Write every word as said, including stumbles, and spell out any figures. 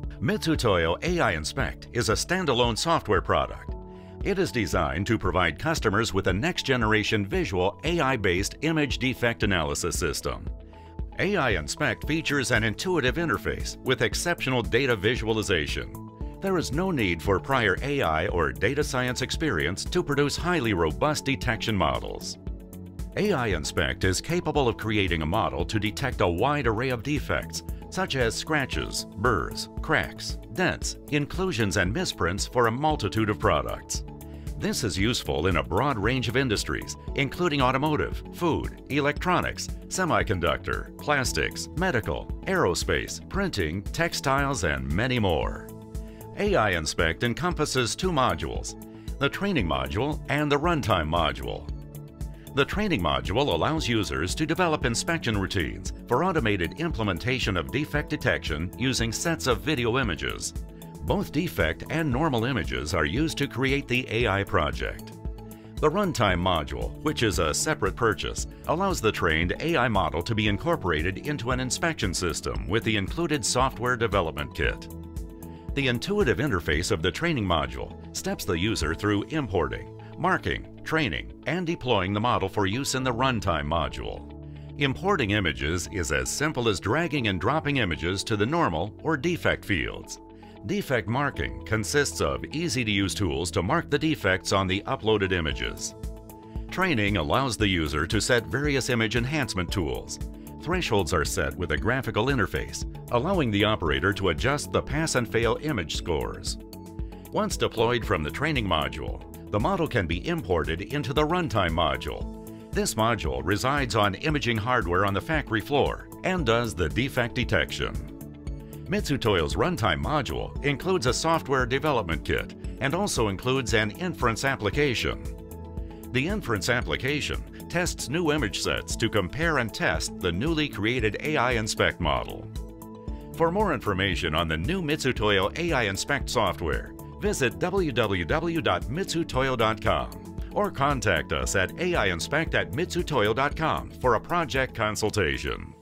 Mitutoyo A I Inspect is a standalone software product. It is designed to provide customers with a next-generation visual A I-based image defect analysis system. A I Inspect features an intuitive interface with exceptional data visualization. There is no need for prior A I or data science experience to produce highly robust detection models. A I Inspect is capable of creating a model to detect a wide array of defects, such as scratches, burs, cracks, dents, inclusions, and misprints for a multitude of products. This is useful in a broad range of industries, including automotive, food, electronics, semiconductor, plastics, medical, aerospace, printing, textiles, and many more. A I Inspect encompasses two modules, the training module and the runtime module. The training module allows users to develop inspection routines for automated implementation of defect detection using sets of video images. Both defect and normal images are used to create the A I project. The runtime module, which is a separate purchase, allows the trained A I model to be incorporated into an inspection system with the included software development kit. The intuitive interface of the training module steps the user through importing, marking, training, and deploying the model for use in the runtime module. Importing images is as simple as dragging and dropping images to the normal or defect fields. Defect marking consists of easy-to-use tools to mark the defects on the uploaded images. Training allows the user to set various image enhancement tools. Thresholds are set with a graphical interface, allowing the operator to adjust the pass and fail image scores. Once deployed from the training module, the model can be imported into the runtime module. This module resides on imaging hardware on the factory floor and does the defect detection. Mitutoyo's runtime module includes a software development kit and also includes an inference application. The inference application tests new image sets to compare and test the newly created A I Inspect model. For more information on the new Mitutoyo A I Inspect software, visit w w w dot mitutoyo dot com or contact us at A I inspect at mitutoyo dot com for a project consultation.